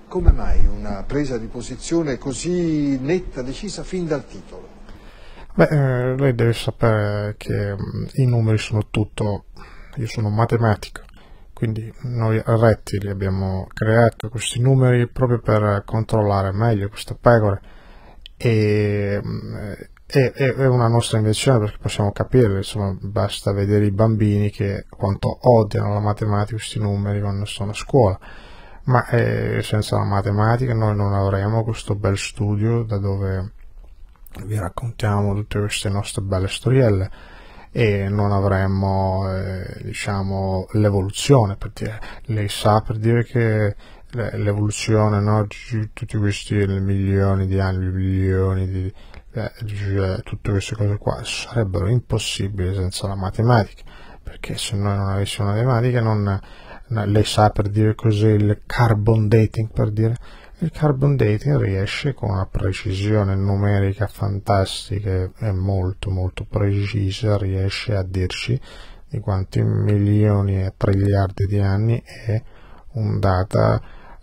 Come mai una presa di posizione così netta, decisa fin dal titolo? Beh, lei deve sapere che i numeri sono tutto, io sono matematico, quindi noi rettili abbiamo creato questi numeri proprio per controllare meglio queste pecore e è una nostra invenzione perché possiamo capire, insomma, basta vedere i bambini che quanto odiano la matematica, questi numeri quando sono a scuola, ma senza la matematica noi non avremo questo bel studio da dove vi raccontiamo tutte queste nostre belle storielle e non avremmo diciamo l'evoluzione, per dire. Lei sa, per dire, che l'evoluzione, no, di tutti questi milioni di anni, milioni di tutte queste cose qua sarebbero impossibili senza la matematica, perché se noi non avessimo la matematica lei sa, per dire, cos'è il carbon dating, per dire. Il carbon dating riesce con una precisione numerica fantastica e molto molto precisa, riesce a dirci di quanti milioni e triliardi di anni è un data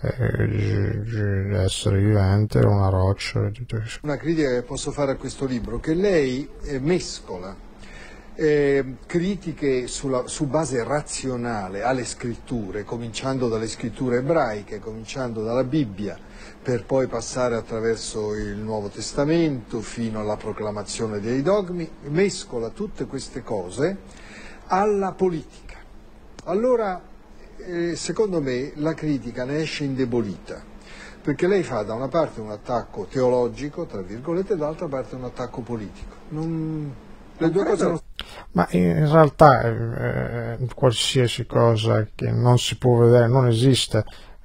essere vivente, una roccia. Una critica che posso fare a questo libro, che lei mescola critiche su base razionale alle scritture, cominciando dalle scritture ebraiche, cominciando dalla Bibbia, per poi passare attraverso il Nuovo Testamento fino alla proclamazione dei dogmi, mescola tutte queste cose alla politica. Allora, secondo me, la critica ne esce indebolita, perché lei fa da una parte un attacco teologico, tra virgolette, e dall'altra parte un attacco politico. Le due cose non... Ma in realtà qualsiasi cosa che non si può vedere non esiste,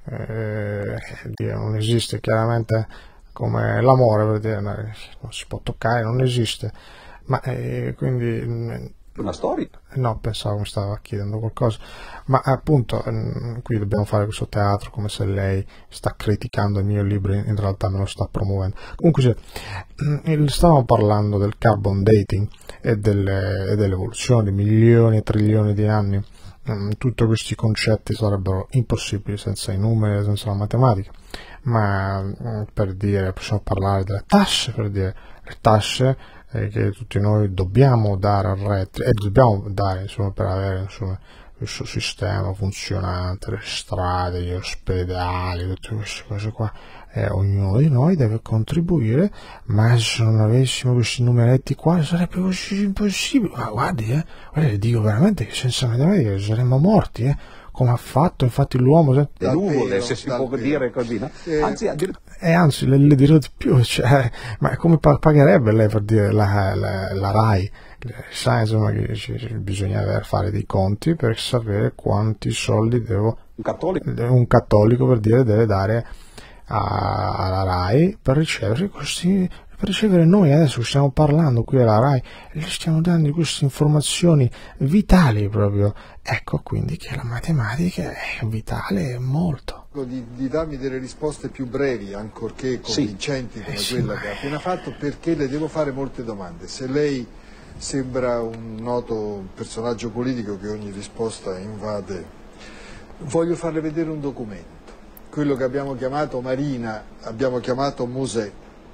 non esiste chiaramente, come l'amore, per dire, non si può toccare, non esiste, ma quindi... Una storia? No, pensavo mi stava chiedendo qualcosa, ma appunto qui dobbiamo fare questo teatro come se lei sta criticando il mio libro, in realtà me lo sta promuovendo. Comunque stavamo parlando del carbon dating e dell'evoluzione di milioni e trilioni di anni. Tutti questi concetti sarebbero impossibili senza i numeri e senza la matematica, ma per dire, possiamo parlare delle tasse, per dire, le tasse che tutti noi dobbiamo dare al rettile e dobbiamo dare, insomma, per avere, insomma, questo sistema funzionante, le strade, gli ospedali, tutte queste cose qua, e ognuno di noi deve contribuire, ma se non avessimo questi numeretti qua sarebbe così impossibile. Ma guardi, le dico veramente che senza matematica saremmo morti, come ha fatto infatti l'uomo, se si può dire così, no? Anzi le dirò di più, cioè, ma come pagherebbe lei, per dire, la RAI? Sa, insomma, che bisogna fare dei conti per sapere quanti soldi un cattolico, per dire, deve dare alla RAI per ricevere questi, per ricevere noi. Adesso stiamo parlando qui alla RAI e gli stiamo dando queste informazioni vitali proprio. Ecco quindi che la matematica è vitale molto. Di darmi delle risposte più brevi, ancorché convincenti, come quella che ha appena fatto, perché le devo fare molte domande. Se lei sembra un noto personaggio politico che ogni risposta invade, voglio farle vedere un documento. Quello che abbiamo chiamato Marina, abbiamo chiamato Mosè.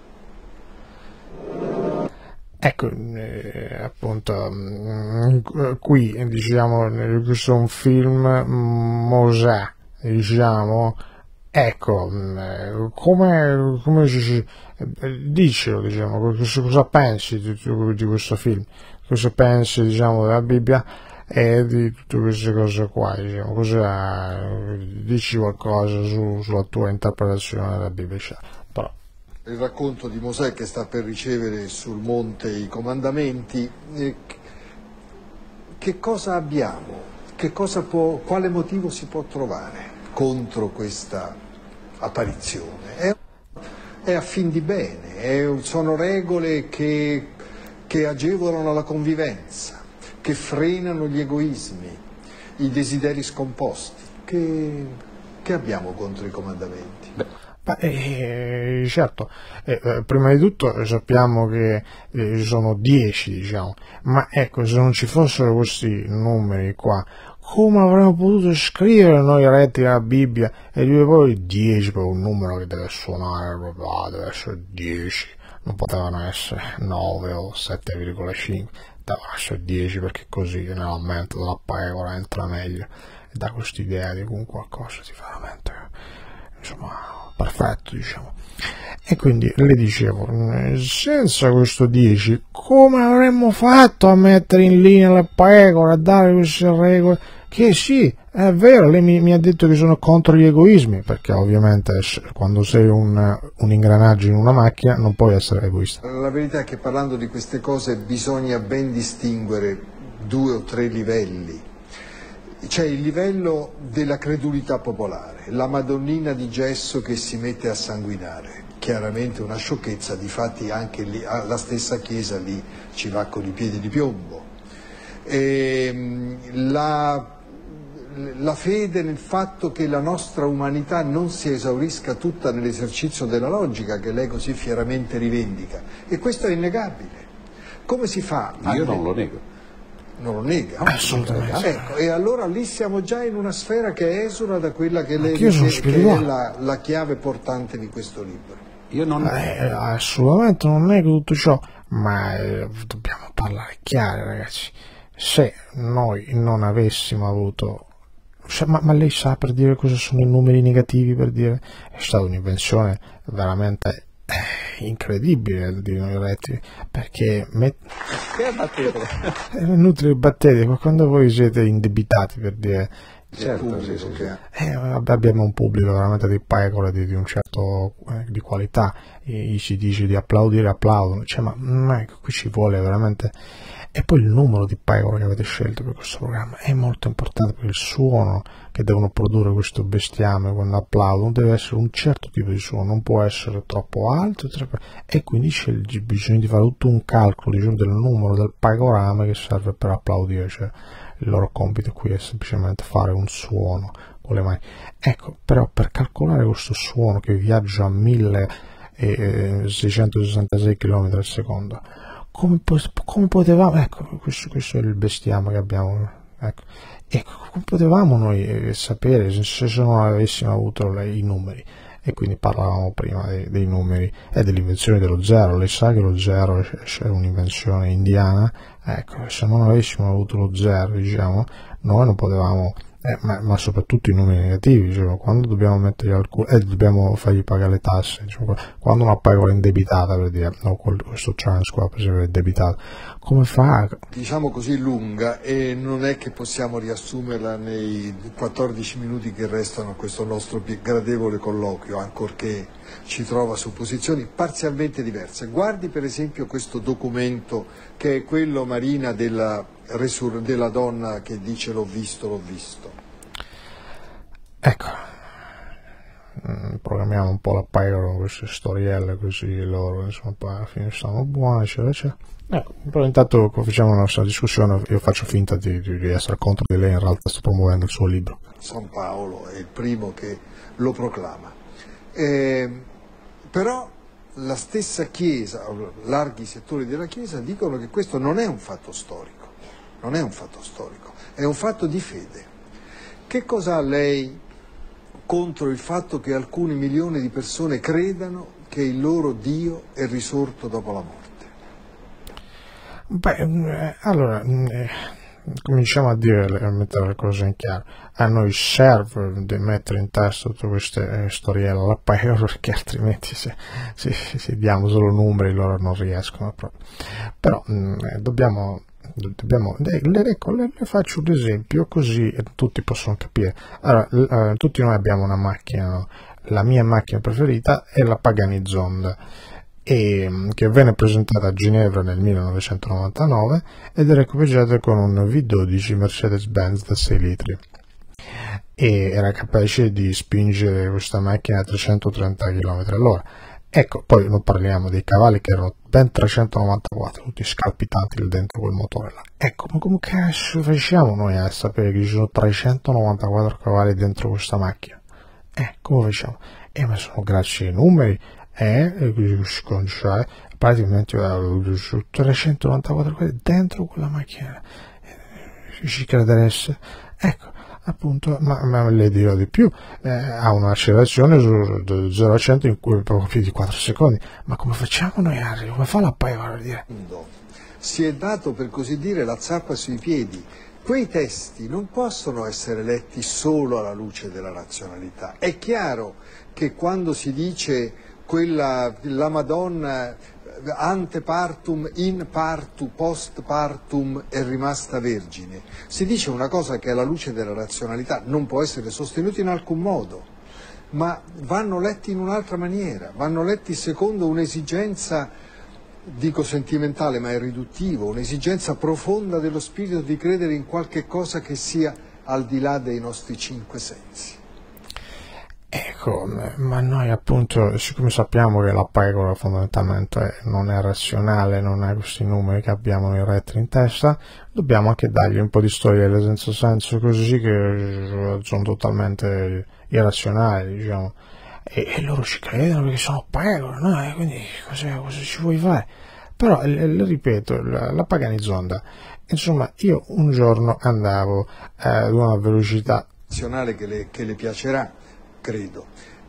Ecco, appunto, qui, diciamo, questo è un film Mosè, diciamo, ecco, come dicelo, diciamo, cosa pensi di questo film, cosa pensi, diciamo, della Bibbia e di tutte queste cose qua, diciamo, dici qualcosa sulla tua interpretazione della Bibbia, però. Il racconto di Mosè che sta per ricevere sul monte i comandamenti, che cosa abbiamo? Quale motivo si può trovare contro questa apparizione? È a fin di bene, sono regole che agevolano la convivenza, che frenano gli egoismi, i desideri scomposti. Che abbiamo contro i comandamenti? Certo, prima di tutto sappiamo che sono 10, diciamo, ma ecco, se non ci fossero questi numeri qua, come avremmo potuto scrivere noi retti la Bibbia e dire poi 10 per un numero che deve suonare proprio, deve essere 10, non potevano essere 9 o 7,5, devono essere 10 perché così nella mente della pecora entra meglio e dà quest'idea di un qualcosa di veramente, insomma, perfetto, diciamo. E quindi le dicevo, senza questo 10 come avremmo fatto a mettere in linea le pecore, a dare queste regole? Che sì, è vero, lei mi ha detto che sono contro gli egoismi, perché ovviamente quando sei un ingranaggio in una macchina non puoi essere egoista. La verità è che parlando di queste cose bisogna ben distinguere 2 o 3 livelli. C'è il livello della credulità popolare, la Madonnina di gesso che si mette a sanguinare, chiaramente una sciocchezza, difatti anche lì, la stessa Chiesa lì ci va con i piedi di piombo. La fede nel fatto che la nostra umanità non si esaurisca tutta nell'esercizio della logica che lei così fieramente rivendica, e questo è innegabile. Come si fa? Io non lo nego. Non lo nega? Assolutamente. Ecco, e allora lì siamo già in una sfera che esula da quella che lei dice che è la chiave portante di questo libro. Io non... assolutamente non nego tutto ciò, ma dobbiamo parlare chiaro, ragazzi. Se noi non avessimo avuto... ma lei sa per dire cosa sono i numeri negativi, per dire? È stata un'invenzione veramente incredibile di noi rettili, perché è inutile battere, ma quando voi siete indebitati, per dire, certo, sì. abbiamo un pubblico veramente di pecore di un certo di qualità, si dice di applaudire, applaudono, cioè, ma qui ci vuole veramente. E poi il numero di pecore che avete scelto per questo programma è molto importante, perché il suono che devono produrre questo bestiame quando applaudono deve essere un certo tipo di suono, non può essere troppo alto, e quindi bisogna di fare tutto un calcolo, diciamo, del numero del pecorame che serve per applaudire, cioè il loro compito qui è semplicemente fare un suono con le mani. Ecco, però per calcolare questo suono che viaggia a 1666 km al secondo, come potevamo, ecco, questo è il bestiame che abbiamo, ecco, come potevamo noi sapere se non avessimo avuto i numeri? E quindi parlavamo prima dei numeri e dell'invenzione dello zero. Lei sa che lo zero è un'invenzione indiana, ecco, se non avessimo avuto lo zero, diciamo, noi non potevamo, ma soprattutto i numeri negativi, diciamo, quando dobbiamo metterli dobbiamo fargli pagare le tasse, diciamo, quando una pecora indebitata, per dire, no, questo trans qua per esempio è debitato, come fa? Diciamo così lunga, e non è che possiamo riassumerla nei 14 minuti che restano a questo nostro gradevole colloquio, ancorché ci trova su posizioni parzialmente diverse. Guardi per esempio questo documento che è quello, Marina, della donna che dice l'ho visto. Ecco, programmiamo un po' la pecora con queste storielle, così loro insomma poi alla fine stanno buoni, eccetera. Però intanto facciamo la nostra discussione, io faccio finta di essere contro di lei, in realtà sto promuovendo il suo libro. San Paolo è il primo che lo proclama, però la stessa Chiesa, larghi settori della Chiesa dicono che questo non è un fatto storico, è un fatto di fede. Che cosa ha lei contro il fatto che alcuni milioni di persone credano che il loro Dio è risorto dopo la morte? Allora, cominciamo a mettere le cose in chiaro. A noi serve di mettere in testa tutte queste storielle alla pecora, perché altrimenti se diamo solo numeri loro non riescono proprio. Però dobbiamo le faccio un esempio così tutti possono capire. Allora, tutti noi abbiamo una macchina, no? La mia macchina preferita è la Pagani Zonda, che venne presentata a Ginevra nel 1999 ed era equipaggiata con un V12 Mercedes-Benz da 6 litri e era capace di spingere questa macchina a 330 km/h. Ecco, poi non parliamo dei cavalli che erano ben 394, tutti scalpitanti dentro quel motore là. Ecco, ma come cazzo facciamo noi a sapere che ci sono 394 cavalli dentro questa macchina? Come facciamo? Ma sono grazie ai numeri, praticamente 394 cavalli dentro quella macchina. Ci credereste? Ecco, appunto, ma le dirò di più, ha un'accelerazione da 0 a 100 in cui poco più di 4 secondi. Ma come facciamo noi, Harry? Come fa la pecora a dire? Si è dato, per così dire, la zappa sui piedi. Quei testi non possono essere letti solo alla luce della razionalità. È chiaro che quando si dice la Madonna antepartum, in partu, post partum è rimasta vergine, si dice una cosa che alla luce della razionalità non può essere sostenuta in alcun modo, ma vanno letti in un'altra maniera, vanno letti secondo un'esigenza, dico sentimentale ma è riduttivo, un'esigenza profonda dello spirito di credere in qualche cosa che sia al di là dei nostri 5 sensi. Ecco, ma noi appunto, siccome sappiamo che la pecora fondamentalmente non è razionale, non ha questi numeri che abbiamo nei rettili in testa, dobbiamo anche dargli un po' di storielle senza senso, così che sono totalmente irrazionali, diciamo, e loro ci credono perché sono pecore, no? Quindi cosa ci vuoi fare? Però, ripeto, la Paganizonda, insomma, io un giorno andavo ad una velocità Che le piacerà, credo.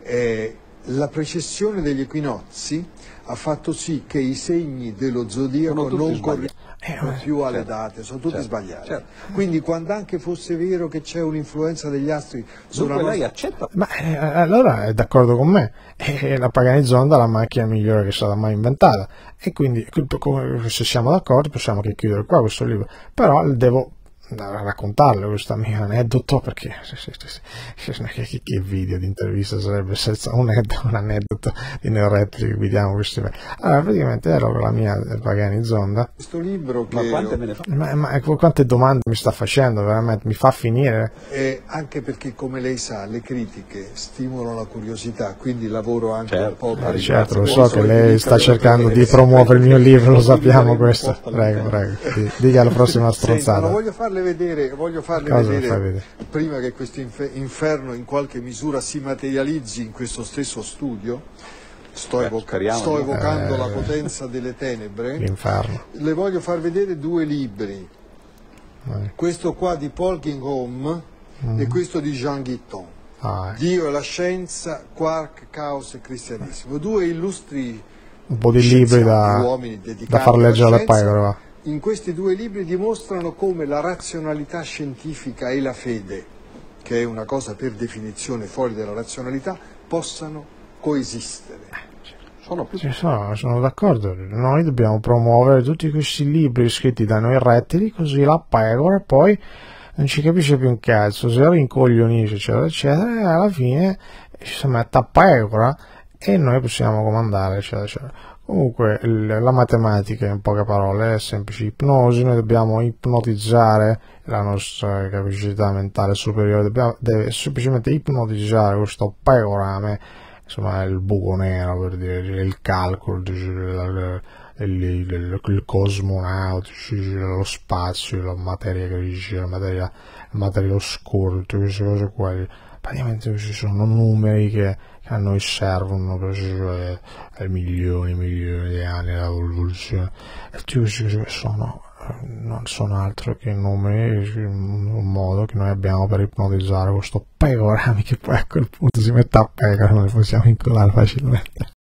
La precessione degli equinozi ha fatto sì che i segni dello zodiaco non corrispondono più alle date, sono tutti sbagliati. Certo. Quindi quando anche fosse vero che c'è un'influenza degli astri sulla Dunque lei nostra... accetta? Ma allora è d'accordo con me, la Paganizonda è la macchina migliore che è stata mai inventata, e quindi se siamo d'accordo possiamo che chiudere qua questo libro, però devo raccontarle questo mio aneddoto, perché che video di intervista sarebbe senza un aneddoto di neorettili che guidiamo questi. Allora praticamente ero con la mia Paganizonda. Questo libro che... Ma quante me ne fa? Ma quante domande mi sta facendo, veramente mi fa finire. Anche perché, come lei sa, le critiche stimolano la curiosità, quindi lavoro anche un po' per... Certo, lo so che lei sta cercando di promuovere il mio libro, lo sappiamo questo. Prego, dica la prossima stronzata. Senta, voglio farle vedere, prima che questo inferno in qualche misura si materializzi in questo stesso studio, sto evocando la potenza delle tenebre, l'inferno. Le voglio far vedere 2 libri, questo qua di Paul Kingham e questo di Jean Guitton, Dio e la scienza, quark, caos e cristianesimo, 2 illustri un po' di libri da far leggere alle pecore. In questi 2 libri dimostrano come la razionalità scientifica e la fede, che è una cosa per definizione fuori dalla razionalità, possano coesistere. Sono d'accordo, noi dobbiamo promuovere tutti questi libri scritti da noi rettili, così la pecora poi non ci capisce più un cazzo, se rincoglionisce eccetera eccetera, e alla fine si mette a pecora e noi possiamo comandare eccetera eccetera. Comunque la matematica, in poche parole, è semplice ipnosi, noi dobbiamo ipnotizzare la nostra capacità mentale superiore, deve semplicemente ipnotizzare questo pecorame, insomma il buco nero, per dire, il calcolo, il cosmonautici, lo spazio, la materia grigia, la materia oscura, tutte queste cose qua. Praticamente ci sono numeri che a noi servono per milioni di anni dell'evoluzione, e tutti questi non sono altro che numeri, un modo che noi abbiamo per ipnotizzare questo pecorame che poi a quel punto si mette a pecora, noi possiamo incollare facilmente.